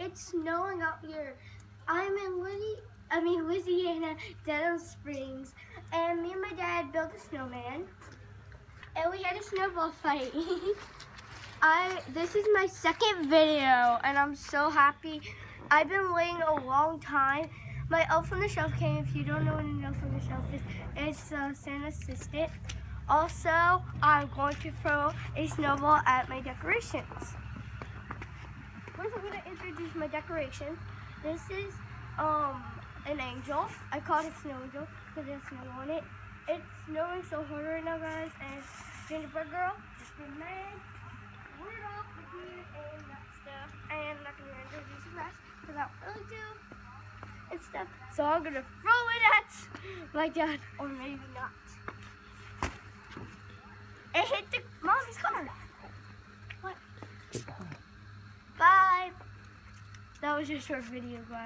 it's snowing out here. I'm in Louisiana, Denham Springs, and me and my dad built a snowman, and we had a snowball fight. This is my second video, and I'm so happy. I've been waiting a long time. My Elf on the Shelf came. If you don't know what an Elf on the Shelf is, it's Santa's assistant. Also, I'm going to throw a snowball at my decorations. First, I'm going to introduce my decoration. This is an angel. I call it Snow Angel because there's snow on it. It's snowing so hard right now, guys. And Gingerbread Girl, Mr. Man, Rudolph, the Green, and that stuff. And I'm not going to introduce the rest because I don't really do and stuff. So I'm going to throw it at my dad, or maybe not. It hit the mommy's car. What? Bye. That was a short video, guys.